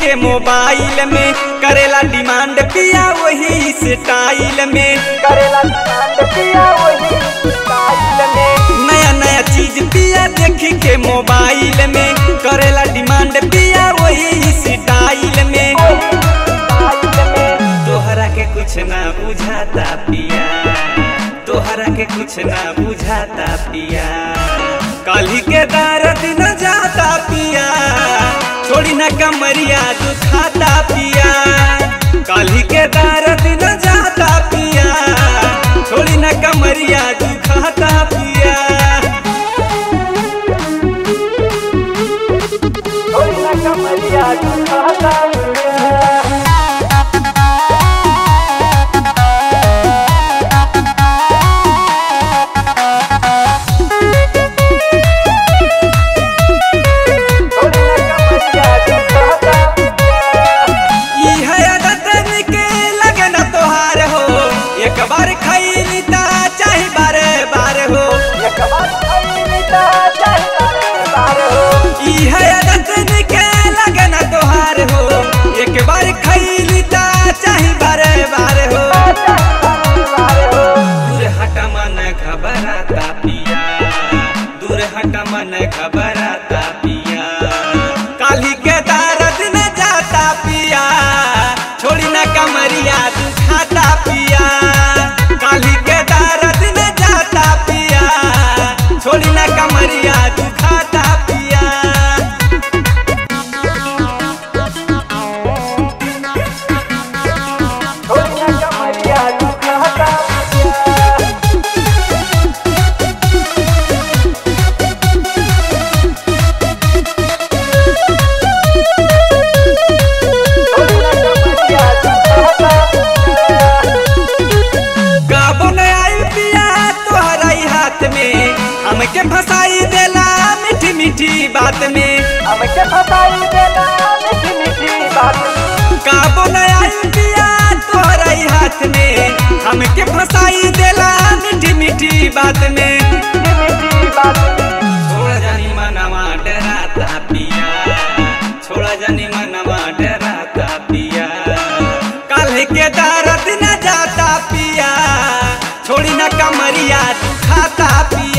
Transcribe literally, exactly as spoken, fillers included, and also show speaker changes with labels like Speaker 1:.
Speaker 1: के मोबाइल में करेला डिमांड पिया वही स्टाइल में
Speaker 2: करेला डिमांड पिया वही स्टाइल में।
Speaker 1: नया नया चीज पिया देख के मोबाइल में करेला डिमांड पिया वही स्टाइल में। तोहरा के कुछ ना बुझाता पिया, तोहरा के कुछ ना बुझाता पिया, काली के दर्द न जाता पिया, छोड़ी न कमरिया दुखाता पिया, काली के दर्द न जाता पिया, छोड़ी न कमरिया दुखाता पिया,
Speaker 2: छोड़ी न कमरिया दुखाता पिया।
Speaker 1: एक बार खैली ता चाहे बारे बार हो,
Speaker 2: एक बार खैली ता चाहे बारे बार हो,
Speaker 1: ई है आदत के लगन तोहार हो, एक बार खैली ता चाहे बारे बार हो, दूर हट मन घबराता पिया, दूर हट मन घबराता पिया, काली के दर्द न जाता पिया, छोड़ी न कमरिया दुखाता पिया, काली के दर्द न जाता पिया, छोड़ी न कमरिया दुखाता पिया,
Speaker 2: छोड़ी न कमरिया दुखाता पिया।
Speaker 1: हमके फसाई देला मीठी मीठी बात में,
Speaker 2: हमके फसाई देला मीठी मीठी बात में,
Speaker 1: काबो न आई पिया तोहरा हाथ में, हमके फसाई देला मीठी मीठी बात में,
Speaker 2: मीठी बात में,
Speaker 1: छोड़ा जानी मनवा डराता पिया, छोड़ा जानी मनवा डराता पिया, काल्हे के दर्द न जाता पिया, छोड़ी न कमरिया दुखाता पिया।